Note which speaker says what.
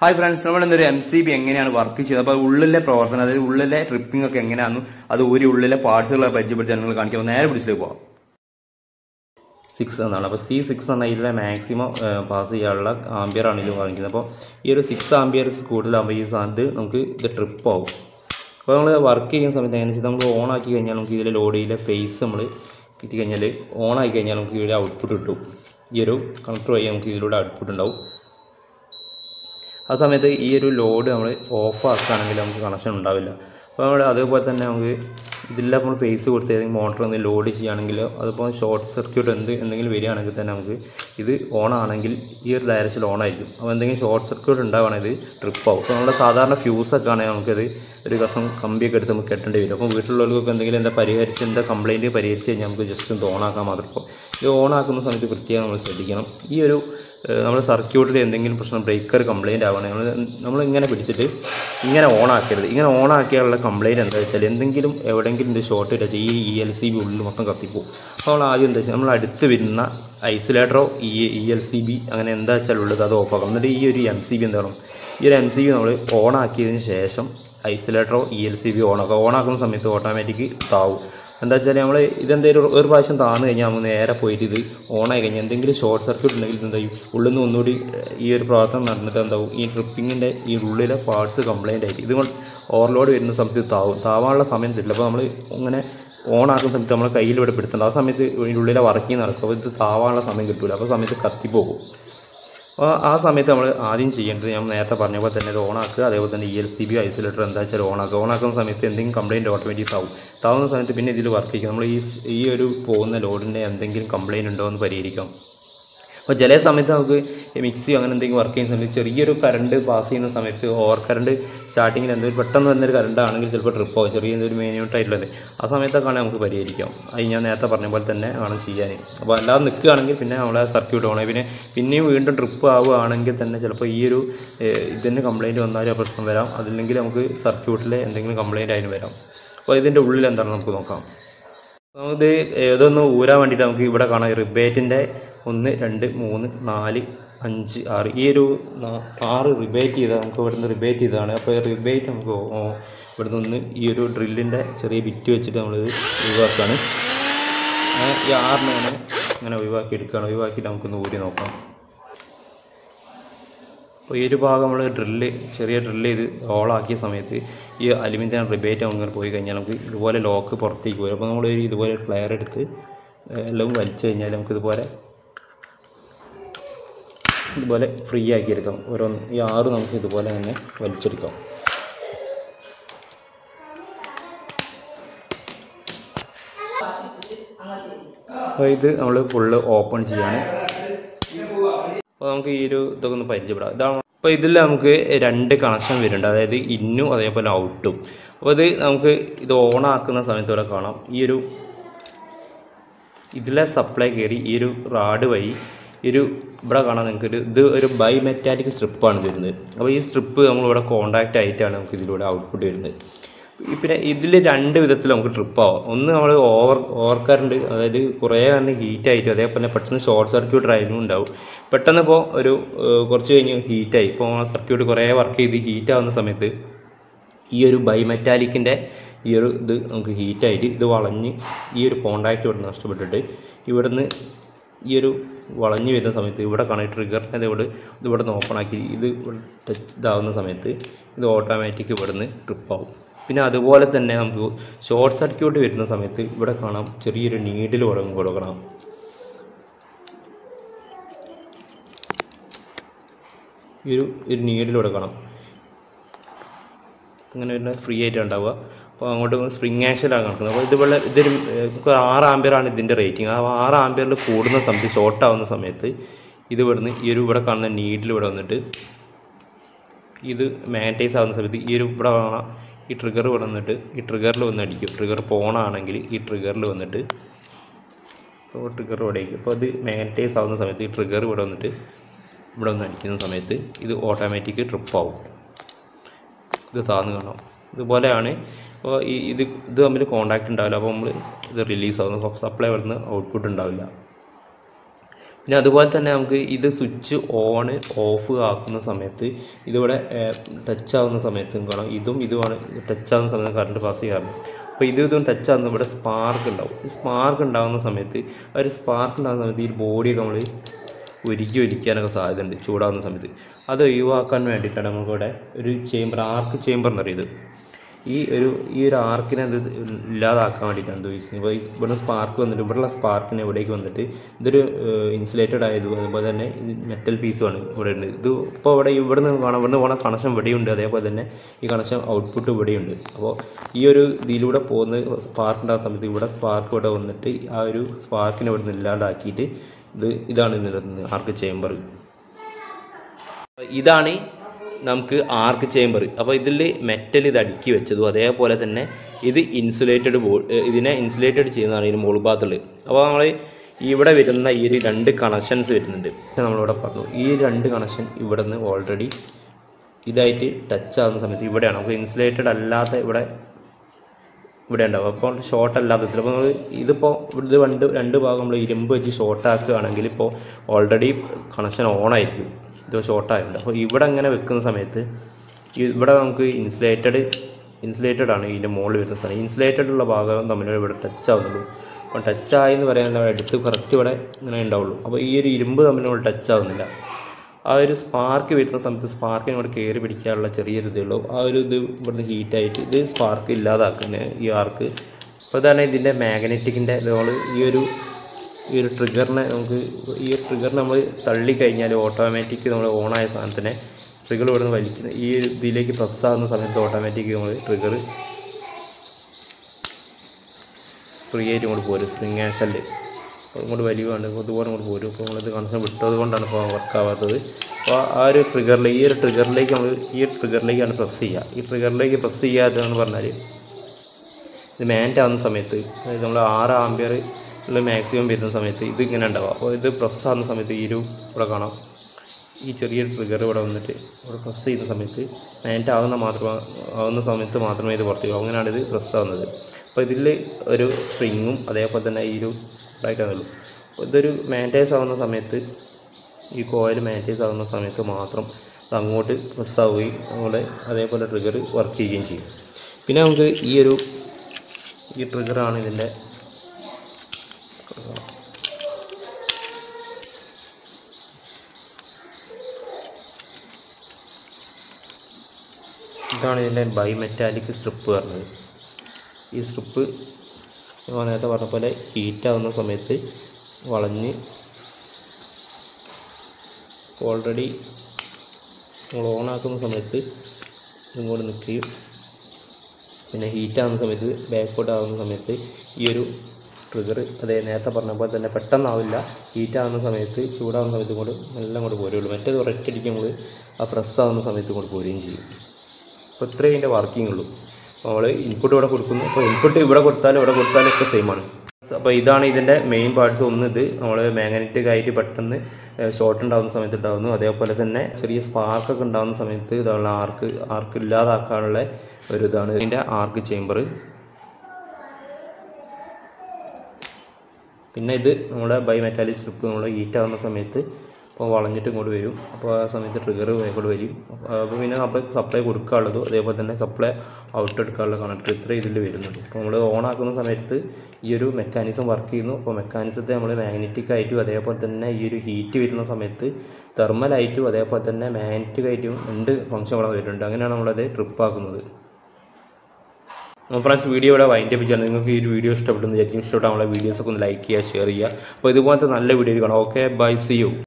Speaker 1: Hi friends, നമ്മളെന്തൊരു MCB എങ്ങനെയാണ് work ചെയ്യുന്നത്, അപ്പോൾ ഉള്ളിലെ പ്രവർത്തനം, അതായത് ഉള്ളിലെ ട്രിപ്പിംഗ് ഒക്കെ എങ്ങനെയാണെന്ന് അത് ഉള്ളിലെ പാർട്സുകളെ പരിചയപ്പെടുത്തി നിങ്ങൾ കാണിക്കുമ്പോൾ നേരെ പിടിച്ചിട്ട് പോകാം. 6 എന്നാണ്. അപ്പോൾ C6 എന്ന ഇതിലെ മാക്സിമം പാസ് ചെയ്യാനുള്ള ആംബിയർ ആണ് ഇത് കാണിക്കുന്നത്. അപ്പോൾ ഈ ഒരു 6 ആംബിയർസ് കൂടുതലാകുമ്പോൾ ഈ സാധനത്ത് നമുക്ക് ഇത് ട്രിപ്പ് ആവും. അപ്പോൾ നമ്മൾ വർക്ക് ചെയ്യുന്ന സമയത്ത് അതിനനുസരിച്ച് നമ്മൾ ഓൺ ആക്കി കഴിഞ്ഞാൽ നമുക്ക് ഇതിലെ ലോഡിയിലെ ഫേസ് നമ്മൾ കിട്ടിക്കഴിഞ്ഞാൽ ഓൺ ആക്കി കഴിഞ്ഞാൽ നമുക്ക് ഇവിടെ ഔട്ട്പുട്ട് കിട്ടും. ഈ ഒരു കണക്ടർ വഴി നമുക്ക് ഇതിലൂടെ ഔട്ട്പുട്ട് ഉണ്ടാവും. ആ സമയത്ത് ഈ ഒരു ലോഡ് നമ്മൾ ഓഫ് ആക്കുകയാണെങ്കിൽ നമുക്ക് കണക്ഷൻ ഉണ്ടാവില്ല. അപ്പോൾ നമ്മൾ അതേപോലെ തന്നെ നമുക്ക് ഇതിൽ നമ്മൾ ഫേസ് കൊടുത്ത് ഏതെങ്കിലും മോട്ടർ എന്തെങ്കിലും ലോഡ് ചെയ്യുകയാണെങ്കിൽ അതിപ്പോൾ ഷോർട്ട് സർക്യൂട്ട് എന്തെങ്കിലും വരികയാണെങ്കിൽ തന്നെ നമുക്ക് ഇത് ഓൺ ആണെങ്കിൽ ഈ ഒരു ഡയറക്ഷനിൽ ഓൺ ആയിരിക്കും. അപ്പോൾ എന്തെങ്കിലും ഷോർട്ട് സർക്യൂട്ട് ഉണ്ടാവുകയാണെങ്കിൽ ഇത് ട്രിപ്പ് ആവും. അപ്പോൾ നമ്മുടെ സാധാരണ ഫ്യൂസൊക്കെ ആണെങ്കിൽ നമുക്കത് ഒരു കഷ്ണം കമ്പിയൊക്കെ എടുത്ത് നമുക്ക് കെട്ടേണ്ടി വരും. അപ്പോൾ വീട്ടിലുള്ളവർക്കൊക്കെ എന്തെങ്കിലും എന്താ കംപ്ലയിൻറ്റ് പരിഹരിച്ച് കഴിഞ്ഞാൽ നമുക്ക് ജസ്റ്റ് ഒന്ന് ഓൺ ആക്കാൻ മാത്രം. ഇപ്പോൾ ഇത് ഓൺ ആക്കുന്ന സമയത്ത് പ്രത്യേകം നമ്മൾ ശ്രദ്ധിക്കണം. ഈ ഒരു നമ്മുടെ സർക്യൂട്ടിൽ എന്തെങ്കിലും പ്രശ്നം ബ്രേക്കർ കംപ്ലയിൻ്റ് ആവുകയാണെങ്കിൽ നമ്മൾ ഇങ്ങനെ പിടിച്ചിട്ട് ഇങ്ങനെ ഓൺ ആക്കരുത്. ഇങ്ങനെ ഓൺ ആക്കിയാലുള്ള കംപ്ലയിൻറ്റ് എന്താ വെച്ചാൽ എന്തെങ്കിലും എവിടെയെങ്കിലും ഇത് ഷോർട്ട് ഇല്ല ഈ ELCB ഉള്ളിൽ മൊത്തം കത്തിപ്പോവും. അപ്പോൾ നമ്മൾ ആദ്യം എന്താ വെച്ചാൽ നമ്മൾ അടുത്ത് വരുന്ന ഐസൊലേറ്ററോ ELCB അങ്ങനെ എന്താ വെച്ചാൽ ഉള്ളത് അത് ഓഫ് ആക്കണം. എന്നിട്ട് ഈ ഒരു MCB എന്താണ് ഈ ഒരു MCB നമ്മൾ ഓൺ ആക്കിയതിന് ശേഷം ഐസൊലേറ്ററോ ELCB ഓണാക്കുന്ന സമയത്ത് ഓട്ടോമാറ്റിക് താവും. എന്താ വെച്ചാൽ നമ്മൾ ഇതെന്തെങ്കിലും ഒരു പ്രാവശ്യം താന്ന് കഴിഞ്ഞാൽ നമ്മൾ നേരെ പോയിട്ട് ഇത് ഓണായി കഴിഞ്ഞാൽ എന്തെങ്കിലും ഷോർട്ട് സർക്യൂട്ട് ഉണ്ടെങ്കിൽ എന്തായും ഉള്ളിൽ നിന്ന് ഒന്നുകൂടി ഈ ഒരു പ്രവർത്തനം നടന്നിട്ട് എന്താവും ഈ ട്രിപ്പിങ്ങിൻ്റെ ഈ ഉള്ളിലെ പാർട്സ് കംപ്ലയിൻ്റ് ആയിട്ട് ഇതുകൊണ്ട് ഓവർലോഡ് വരുന്ന സമയത്ത് താവാനുള്ള സമയം തരില്ല. അപ്പോൾ നമ്മൾ ഇങ്ങനെ ഓണാക്കുന്ന സമയത്ത് നമ്മൾ കയ്യിൽ ഇവിടെ പിടുത്തുണ്ട്. ആ സമയത്ത് ഉള്ളിലെ വർക്കിങ് നടക്കും. അപ്പോൾ ഇത് താവാനുള്ള സമയം കിട്ടില്ല. അപ്പോൾ സമയത്ത് കത്തിപ്പോകും. അപ്പോൾ ആ സമയത്ത് നമ്മൾ ആദ്യം ചെയ്യേണ്ടത് ഞാൻ നേരത്തെ പറഞ്ഞ പോലെ തന്നെ ഇത് ഓണാക്കുക. അതേപോലെ തന്നെ ELCB ഐസൊലേറ്റർ എന്താ വെച്ചാൽ ഓണാക്കുന്ന സമയത്ത് എന്തെങ്കിലും കംപ്ലയിൻറ്റ് ഓട്ടോമാറ്റിക് താവുന്ന സമയത്ത് പിന്നെ ഇതിൽ വർക്ക് ചെയ്യും. നമ്മൾ ഈ ഒരു പോകുന്ന ലോഡിൻ്റെ എന്തെങ്കിലും കംപ്ലയിൻറ്റ് ഉണ്ടോ എന്ന് പരിഹരിക്കാം. അപ്പോൾ ചില സമയത്ത് നമുക്ക് മിക്സി അങ്ങനെ എന്തെങ്കിലും വർക്ക് ചെയ്യുന്ന സമയത്ത് ചെറിയൊരു കറണ്ട് പാസ് ചെയ്യുന്ന സമയത്ത് ഓവർ കറണ്ട് സ്റ്റാർട്ടിങ്ങിൽ എന്തെങ്കിലും പെട്ടെന്ന് വരുന്നൊരു കറണ്ട് ആണെങ്കിൽ ചിലപ്പോൾ ട്രിപ്പ് ആവും. ചെറിയ എന്തൊരു മെയിനായിട്ടുള്ളത് ആ സമയത്തൊക്കെ നമുക്ക് പരിഹരിക്കാം. അത് ഞാൻ നേരത്തെ പറഞ്ഞ പോലെ തന്നെ വേണം ചെയ്യാൻ. അപ്പോൾ അല്ലാതെ നിൽക്കുകയാണെങ്കിൽ പിന്നെ നമ്മളെ സർക്യൂട്ട് ഓണായി പിന്നെയും വീണ്ടും ട്രിപ്പ് ആവുകയാണെങ്കിൽ തന്നെ ചിലപ്പോൾ ഈ ഒരു ഇതിൻ്റെ കംപ്ലയിൻറ്റ് വന്നാലും പ്രശ്നം വരാം. അതില്ലെങ്കിൽ നമുക്ക് സർക്യൂട്ടിൽ എന്തെങ്കിലും കംപ്ലയിൻറ്റ് അതിന് വരാം. അപ്പോൾ ഇതിൻ്റെ ഉള്ളിൽ എന്താണ് നമുക്ക് നോക്കാം. നമുക്കിത് ഏതൊന്ന് ഊരാൻ വേണ്ടിയിട്ട് നമുക്ക് ഇവിടെ കാണാം റിബേറ്റിൻ്റെ 1 2 3 4 5 6 ഈ ഒരു 6 റിബേറ്റ് ചെയ്താൽ നമുക്ക് ഇവിടുന്ന് റിബേറ്റ് ചെയ്തതാണ്. അപ്പോൾ റിബേറ്റ് നമുക്ക് ഇവിടുന്ന് ഒന്ന് ഈ ഒരു ഡ്രില്ലിൻ്റെ ചെറിയ ബിറ്റ് വെച്ചിട്ട് നമ്മളിത് ഒഴിവാക്കുകയാണ്. ഈ 6 അങ്ങനെ ഒഴിവാക്കിയിട്ട് നമുക്കൊന്ന് ഊരി നോക്കാം. അപ്പോൾ ഈ ഒരു ഭാഗം നമ്മൾ ചെറിയ ഡ്രില്ല് ചെയ്ത് ഓളാക്കിയ സമയത്ത് ഈ അലുമിനിയം റിബേറ്റ് അങ്ങനെ പോയി കഴിഞ്ഞാൽ നമുക്ക് ഇതുപോലെ ലോക്ക് പുറത്തേക്ക് വരും. അപ്പോൾ നമ്മൾ ഇതുപോലെ പ്ലെയർ എടുത്ത് എല്ലാം വലിച്ചു കഴിഞ്ഞാൽ നമുക്കിതുപോലെ ഫ്രീ ആക്കി എടുക്കാം. ഈ 6 നമുക്ക് ഇതുപോലെ തന്നെ വലിച്ചെടുക്കാം. അപ്പോൾ ഇത് നമ്മൾ ഫുള്ള് ഓപ്പൺ ചെയ്യാണ്. അപ്പോൾ നമുക്ക് ഈ ഒരു ഇതൊക്കെ ഒന്ന് പരിചയപ്പെടാം. ഇതാണ്. അപ്പോൾ ഇതിൽ നമുക്ക് 2 കണക്ഷൻ വരുന്നുണ്ട്, അതായത് ഇന്നും അതേപോലെ ഔട്ടും. അപ്പോൾ നമുക്ക് ഇത് ഓണാക്കുന്ന സമയത്ത് ഇവിടെ കാണാം ഇതിലെ സപ്ലൈ കയറി ഈ ഒരു റാഡ് വഴി ഇവിടെ കാണാൻ നിങ്ങൾക്ക് ഒരു ബൈ മെറ്റാലിക് സ്ട്രിപ്പാണ് വരുന്നത്. അപ്പോൾ ഈ സ്ട്രിപ്പ് നമ്മളിവിടെ കോണ്ടാക്റ്റ് ആയിട്ടാണ് നമുക്ക് ഇതിലൂടെ ഔട്ട്പുട്ട് വരുന്നത്. പിന്നെ ഇതിൽ 2 വിധത്തിൽ നമുക്ക് ട്രിപ്പ് ആവാം. ഒന്ന് നമ്മൾ ഓവർ കറണ്ട്, അതായത് കുറേ കറണ്ട് ഹീറ്റായിട്ട് അതേപോലെ പെട്ടെന്ന് ഷോർട്ട് സർക്യൂട്ട് ഡ്രൈവിംഗ് ഉണ്ടാവും. പെട്ടെന്ന് ഇപ്പോൾ കുറച്ച് കഴിഞ്ഞ് ഹീറ്റായി ഇപ്പോൾ സർക്യൂട്ട് കുറേ വർക്ക് ചെയ്ത് ഹീറ്റാവുന്ന സമയത്ത് ഈ ഒരു ബൈ മെറ്റാലിക്കിൻ്റെ ഈ ഒരു ഇത് നമുക്ക് ഹീറ്റായിട്ട് ഇത് വളഞ്ഞ് ഈ ഒരു കോണ്ടാക്റ്റ് ഇവിടെ നഷ്ടപ്പെട്ടിട്ട് ഇവിടുന്ന് ഈ ഒരു വളഞ്ഞ് വരുന്ന സമയത്ത് ഇവിടെ കാണാൻ ട്രിഗറിനെ ഇവിടെ നിന്ന് ഓപ്പൺ ആക്കി ഇത് ടച്ച് ഇതാവുന്ന സമയത്ത് ഇത് ഓട്ടോമാറ്റിക് ഇവിടുന്ന് ട്രിപ്പാവും. പിന്നെ അതുപോലെ തന്നെ നമുക്ക് ഷോർട്ട് സർക്യൂട്ട് വരുന്ന സമയത്ത് ഇവിടെ കാണാം ചെറിയൊരു നീഡിൽ കൊടുക്കണം. ഈ ഒരു നീഡിൽ കൊടുക്കണം. അങ്ങനെ വരുന്ന ഫ്രീ ആയിട്ട് ഉണ്ടാവുക. അപ്പോൾ അങ്ങോട്ട് സ്പ്രിങ് ആക്ഷനിലാണ് നടക്കുന്നത്. അപ്പോൾ ഇതൊരു 6 ആംപിയറാണ് ഇതിൻ്റെ റേറ്റിംഗ്. ആ 6 ആംപിയറിൽ കൂടുന്ന സമയത്ത് ഷോർട്ട് ആവുന്ന സമയത്ത് ഇത് ഇവിടുന്ന് ഇവിടെ കാണുന്ന നീഡിൽ ഇവിടെ വന്നിട്ട് ഇത് മാഗ്നറ്റൈസ് ആവുന്ന സമയത്ത് ഇവിടെ കാണാം ഈ ട്രിഗർ ഇവിടെ വന്നിട്ട് ഈ ട്രിഗറിൽ വന്ന് അടിക്കും. ട്രിഗർ പോണാണെങ്കിൽ ഈ ട്രിഗറിൽ വന്നിട്ട് ട്രിഗർ ഇവിടെ അടിക്കും. അപ്പോൾ ഇത് മാഗ്നറ്റൈസ് ആവുന്ന സമയത്ത് ഈ ട്രിഗർ ഇവിടെ വന്നിട്ട് ഇവിടെ വന്ന് അടിക്കുന്ന സമയത്ത് ഇത് ഓട്ടോമാറ്റിക് ട്രിപ്പ് ആവും. ഇത് താന്ന് കാണാം. ഇതുപോലെയാണ്. അപ്പോൾ ഇത് തമ്മിൽ കോണ്ടാക്റ്റ് ഉണ്ടാവില്ല. അപ്പോൾ നമ്മൾ ഇത് റിലീസ് ആവുന്നു. സപ്ലൈ വരുന്ന ഔട്ട്പുട്ട് ഉണ്ടാവില്ല. പിന്നെ അതുപോലെ തന്നെ നമുക്ക് ഇത് സ്വിച്ച് ഓണ് ഓഫ് ആക്കുന്ന സമയത്ത് ഇതിവിടെ ടച്ച് ആവുന്ന സമയത്ത് കാണാം ഇതുമാണ് ടച്ച് ആവുന്ന സമയത്ത് കറണ്ട് പാസ് ചെയ്യാറുണ്ട്. അപ്പോൾ ഇതും ടച്ച് ആകുന്ന ഇവിടെ സ്പാർക്ക് ഉണ്ടാവും. ഈ സ്പാർക്ക് ഉണ്ടാകുന്ന സമയത്ത് ഈ ബോഡിയൊക്കെ നമ്മൾ ഒലിക്കാനൊക്കെ സാധ്യതയുണ്ട് ചൂടാകുന്ന സമയത്ത്. അത് ഒഴിവാക്കാൻ വേണ്ടിയിട്ടാണ് നമുക്കിവിടെ ഒരു ആർക്ക് ചേമ്പർ എന്ന് പറയുന്നത്. ഈ ഒരു ആർക്കിനെ അത് ഇല്ലാതാക്കാൻ വേണ്ടിയിട്ടാണ് ഉദ്ദേശിക്കുന്നത്. ഇപ്പോൾ ഇവിടെ സ്പാർക്ക് വന്നിട്ട് ഇവിടെയുള്ള സ്പാർക്കിന് ഇവിടേക്ക് വന്നിട്ട് ഇതൊരു ഇൻസുലേറ്റഡ് ആയതും അതുപോലെ തന്നെ ഇത് മെറ്റൽ പീസുമാണ് ഇവിടെ ഉണ്ട്. ഇത് ഇപ്പോൾ ഇവിടെ നിന്ന് പോകുന്ന കണക്ഷൻ ഇവിടെയുണ്ട്. അതേപോലെ തന്നെ ഈ കണക്ഷൻ ഔട്ട്പുട്ട് ഇവിടെയുണ്ട്. അപ്പോൾ ഈ ഒരു ഇതിലൂടെ പോകുന്ന സ്പാർക്ക് ഉണ്ടാകുന്ന സമയത്ത് ഇവിടെ സ്പാർക്ക് ഇവിടെ വന്നിട്ട് ആ ഒരു സ്പാർക്കിനെ ഇവിടെ നിന്ന് ഇല്ലാണ്ടാക്കിയിട്ട് ഇതാണ് നിലനിൽക്കുന്നത് ആർക്ക് ചേമ്പർ. ഇതാണ് നമുക്ക് ആർക്ക് ചേമ്പർ. അപ്പോൾ ഇതിൽ മെറ്റൽ ഇത് അടുക്കി വെച്ചതും അതേപോലെ തന്നെ ഇത് ഇതിനെ ഇൻസുലേറ്റഡ് ചെയ്യുന്നതാണ് ഇതിന് മുകൾ ഭാഗത്തുള്ളത്. അപ്പോൾ നമ്മൾ ഇവിടെ വരുന്ന ഈ ഒരു 2 കണക്ഷൻസ് വരുന്നുണ്ട്. നമ്മളിവിടെ പറഞ്ഞു ഈ 2 കണക്ഷൻ ഇവിടെ നിന്ന് ഓൾറെഡി ഇതായിട്ട് ടച്ച് ആകുന്ന സമയത്ത് ഇവിടെയാണ് നമുക്ക് ഇൻസുലേറ്റഡ് അല്ലാത്ത ഇവിടെ ഉണ്ടാവും. അപ്പോൾ ഷോർട്ട് അല്ലാത്ത ചിലപ്പോൾ നമ്മൾ ഇതിപ്പോൾ ഇത് 2 ഭാഗം നമ്മൾ ഇരുമ്പ് വെച്ച് ഷോർട്ട് ആക്കുകയാണെങ്കിൽ ഇപ്പോൾ ഓൾറെഡി കണക്ഷൻ ഓൺ ആയിരിക്കും. ഇത് ഷോർട്ടായിട്ടുണ്ട്. അപ്പോൾ ഇവിടെ അങ്ങനെ വെക്കുന്ന സമയത്ത് ഇവിടെ നമുക്ക് ഇൻസുലേറ്റഡ് ആണ് ഇതിൻ്റെ മുകളിൽ വരുന്ന സാധനം. ഇൻസുലേറ്റഡ് ഉള്ള ഭാഗം തമ്മിൽ ഇവിടെ ടച്ച് ആവുന്നുള്ളൂ. അപ്പോൾ ടച്ചായി എന്ന് പറയാൻ എടുത്ത് കറക്റ്റ് ഇവിടെ ഇങ്ങനെ ഉണ്ടാവുള്ളൂ. അപ്പോൾ ഈ ഒരു ഇരുമ്പ് തമ്മിൽ ഇവിടെ ടച്ച് ആവുന്നില്ല. ആ ഒരു സ്പാർക്ക് വരുന്ന സമയത്ത് സ്പാർക്കിന് ഇവിടെ കയറി പിടിക്കാനുള്ള ചെറിയൊരു ഇതേ ഉള്ളൂ. ആ ഒരു ഇത് ഇവിടുന്ന് ഹീറ്റായിട്ട് ഇത് സ്പാർക്ക് ഇല്ലാതാക്കുന്നത് ഈ ആർക്ക്. അപ്പോൾ ഇതാണ് ഇതിൻ്റെ മാഗ്നറ്റിക്കിൻ്റെ നമ്മൾ ഈ ഒരു ട്രിഗറിനെ നമ്മൾ തള്ളിക്കഴിഞ്ഞാൽ ഓട്ടോമാറ്റിക് നമ്മൾ ഓണായ സാധനത്തിനെ ട്രിഗർ ഇവിടെ നിന്ന് വലിക്കുന്ന ഈ ഇതിലേക്ക് പ്രസ് ആകുന്ന സമയത്ത് ഓട്ടോമാറ്റിക് നമ്മൾ ട്രിഗർ ഫ്രീ ആയിട്ട് ഇങ്ങോട്ട് പോരും. സ്പ്രിങ് ആക്ഷനിൽ ഇങ്ങോട്ട് വലിയുണ്ട് ഇതുപോലെ ഇങ്ങോട്ട് പോരും. അപ്പോൾ നമ്മളിത് കണക്ഷൻ വിട്ടത് കൊണ്ടാണ് ഇപ്പോൾ വർക്കാവാത്തത്. അപ്പോൾ ആ ഒരു ട്രിഗറിൽ ഈ ട്രിഗറിലേക്കാണ് പ്രസ് ചെയ്യുക. ഈ ട്രിഗറിലേക്ക് പ്രസ് ചെയ്യാത്തതെന്ന് പറഞ്ഞാൽ ഇത് മാൻറ്റ് ആവുന്ന സമയത്ത് അതായത് നമ്മൾ 6 ആംപിയർ മാക്സിമം വരുന്ന സമയത്ത് ഇത് ഇങ്ങനെ ഉണ്ടാവുക. അപ്പോൾ ഇത് പ്രസ് ആകുന്ന സമയത്ത് ഇവിടെ കാണാം ഈ ചെറിയൊരു ട്രിഗർ ഇവിടെ വന്നിട്ട് ഇവിടെ പ്രസ് ചെയ്യുന്ന സമയത്ത് മാൻറ്റ് ആവുന്ന സമയത്ത് മാത്രമേ ഇത് പുറത്തേക്ക് പോകും. അങ്ങനെയാണ് ഇത് പ്രസ് ആവുന്നത്. അപ്പോൾ ഇതിൽ ഒരു സ്പ്രിങ്ങും അതേപോലെ തന്നെ ഈ ഒരു ഇതായിട്ടാണുള്ളൂ. അപ്പോൾ ഇതൊരു മാൻറ്റൈസ് ആവുന്ന സമയത്ത് ഈ കോയിൽ മാൻറ്റൈസ് ആവുന്ന സമയത്ത് മാത്രം അത് അങ്ങോട്ട് പ്രസ് ആവുകയും അതുപോലെ അതേപോലെ ട്രിഗർ വർക്ക് ചെയ്യുകയും ചെയ്യും. പിന്നെ നമുക്ക് ഈ ട്രിഗറാണ് ഇതിൻ്റെ ഇതാണ് ഇതിൻ്റെ ബൈമെറ്റാലിക് സ്ട്രിപ്പ് പറഞ്ഞത്. ഈ സ്ട്രിപ്പ് നേരത്തെ പറഞ്ഞ പോലെ ഹീറ്റാവുന്ന സമയത്ത് വളഞ്ഞ് ഓൾറെഡി നമ്മൾ ഓണാക്കുന്ന സമയത്ത് ഇങ്ങോട്ട് നിൽക്കുകയും പിന്നെ ഹീറ്റാവുന്ന സമയത്ത് ബാക്കോട്ട് ആവുന്ന സമയത്ത് ഈ ഒരു ട്രിഗർ നേരത്തെ പറഞ്ഞ പോലെ തന്നെ പെട്ടെന്നാവില്ല. ഹീറ്റാവുന്ന സമയത്ത് ചൂടാവുന്ന സമയത്ത് ഇങ്ങോട്ട് നല്ല അങ്ങോട്ട് പോരുള്ളൂ. മറ്റേത് ഒരൊറ്റയടിക്ക് നമ്മൾ ആ പ്രസ് ആവുന്ന സമയത്ത് ഇങ്ങോട്ട് പോരുകയും ചെയ്യും. അപ്പോൾ ഇത്രയും ഇതിൻ്റെ വർക്കിംഗ് ഉള്ളൂ. നമ്മൾ ഇൻപുട്ട് ഇവിടെ കൊടുക്കുന്നു. അപ്പോൾ ഇൻപുട്ട് ഇവിടെ കൊടുത്താലും ഒക്കെ സെയിമാണ്. അപ്പോൾ ഇതാണ് ഇതിൻ്റെ മെയിൻ പാർട്സ്. ഒന്ന് ഇത് നമ്മൾ മാഗ്നറ്റിക് ആയിട്ട് പെട്ടെന്ന് ഷോർട്ട് ഉണ്ടാകുന്ന സമയത്ത് ഉണ്ടാകുന്നു. അതേപോലെ തന്നെ ചെറിയ സ്പാർക്കൊക്കെ ഉണ്ടാകുന്ന സമയത്ത് ഇതാണ് ആർക്ക് ഇല്ലാതാക്കാനുള്ള ഒരു ഇതാണ് ഇതിൻ്റെ ആർക്ക് ചേമ്പർ. പിന്നെ ഇത് നമ്മുടെ ബൈമെറ്റാലിക് സ്ട്രിപ്പ് നമ്മൾ ഹീറ്റാകുന്ന സമയത്ത് അപ്പോൾ വളഞ്ഞിട്ട് ഇങ്ങോട്ട് വരും. അപ്പോൾ ആ സമയത്ത് ട്രിഗർ ഇങ്ങോട്ട് വരും. അപ്പോൾ പിന്നെ നമ്മൾ സപ്ലൈ കൊടുക്കാനുള്ളതും അതേപോലെ തന്നെ സപ്ലൈ ഔട്ട് എടുക്കാനുള്ള കണക്ടർ ഇത്ര ഇതിൽ വരുന്നുണ്ട്. അപ്പോൾ നമ്മൾ ഓൺ ആക്കുന്ന സമയത്ത് ഈ ഒരു മെക്കാനിസം വർക്ക് ചെയ്യുന്നു. അപ്പോൾ മെക്കാനിസത്തെ നമ്മൾ മാഗ്നറ്റിക് ആയിട്ടും അതേപോലെ തന്നെ ഈ ഒരു ഹീറ്റ് വരുന്ന സമയത്ത് തെർമലായിട്ടും അതേപോലെ തന്നെ മാഗ്നറ്റിക് ആയിട്ടും 2 ഫംഗ്ഷൻ ഇവിടെ വരുന്നുണ്ട്. അങ്ങനെയാണ് നമ്മളത് ട്രിപ്പ് ആക്കുന്നത്. ഫ്രണ്ട്സ്, വീഡിയോ ഇവിടെ വൈൻഡ് അപ്പ് ചെയ്യാൻ നിങ്ങൾക്ക് ഈ ഒരു വീഡിയോ ഇഷ്ടപ്പെട്ടെന്ന് വിചാരിക്കും. ഇഷ്ടപ്പെട്ടാൽ നമ്മളെ വീഡിയോസൊക്കെ ഒന്ന് ലൈക്ക് ചെയ്യുക, ഷെയർ ചെയ്യുക. അപ്പോൾ ഇതുപോലത്തെ നല്ല വീഡിയോ കാണാം. Okay, bye, see U.